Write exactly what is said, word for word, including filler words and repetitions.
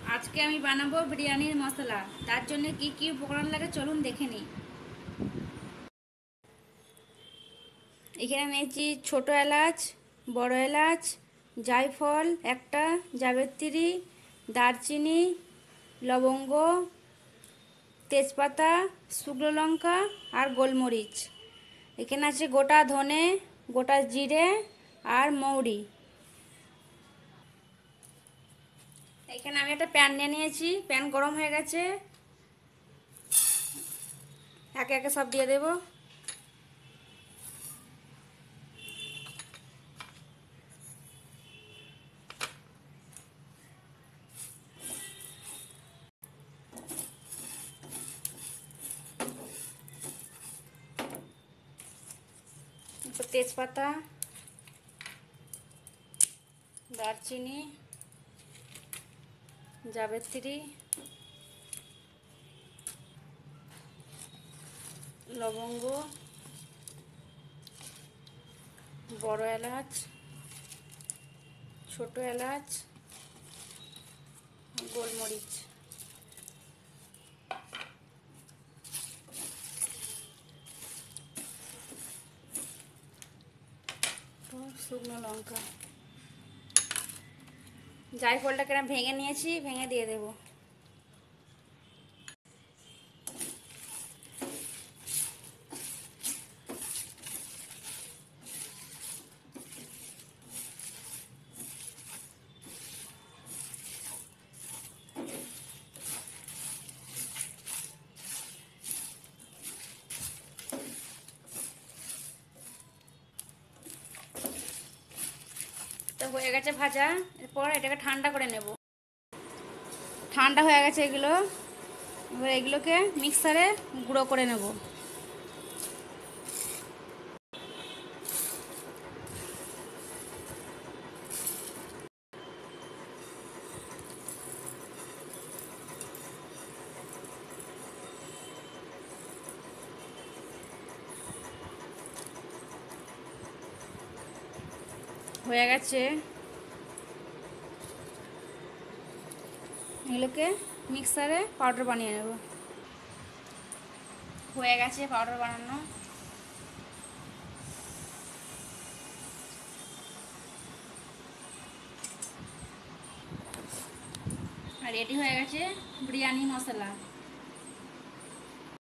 আজকে আমি বানাবো বিরিয়ানির মশলা। তার জন্য কি কি উপকরণ লাগে চলুন দেখে নিই। এখানে নিয়েছি ছোট এলাচ, বড় এলাচ, জায়ফল একটা, জাবিত্রী, দারচিনি, লবঙ্গ, তেজপাতা, শুকনো লঙ্কা আর গোলমরিচ। এখানে আছে গোটা ধনে, গোটা জিরে আর মৌরি। এখানে আমি একটা প্যান নিয়ে নিয়েছি, প্যান গরম হয়ে গেছে, একে একে সব দিয়ে দেব। তেজপাতা, দারচিনি, জাবিত্রী, লবঙ্গ, বড় এলাচ, ছোট এলাচ, গোলমরিচ। শুকনো লঙ্কা, জায়ফলটাকে আমি ভেঙে নিয়েছি, ভেঙে দিয়ে দেব। তো হয়ে গেছে ভাজা, এরপর এটাকে ঠান্ডা করে নেব। ঠান্ডা হয়ে গেছে এগুলো, এবার এগুলোকে মিক্সারে গুঁড়ো করে নেব। হয়ে গেছে, এগুলোকে মিক্সারে পাউডার বানিয়ে নেব। হয়ে গেছে পাউডার বানানো। আর রেডি হয়ে গেছে বিরিয়ানি মশলা।